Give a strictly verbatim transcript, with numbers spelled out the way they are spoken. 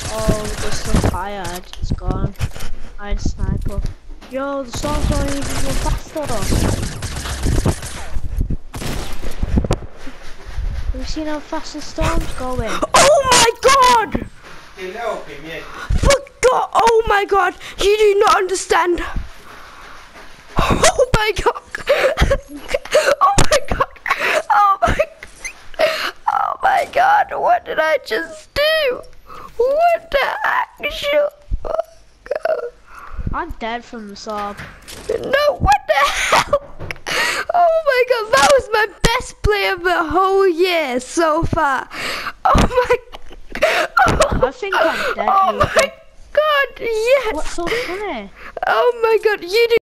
Oh, there's still fire. It's gone. I had a sniper. Yo, the storm's going even more faster. Have you seen how fast the storm's going? Oh my god! For God, oh my god, you do not understand. Oh my god. Oh my god. Oh my god. Oh my god, what did I just do? What the actual fuck? I'm dead from the sob. No, what the hell? Oh my god, that was my best play of the whole year so far. Oh my oh, I think I'm dead. oh Luca. my god, yes. What's so funny? Oh my god, you do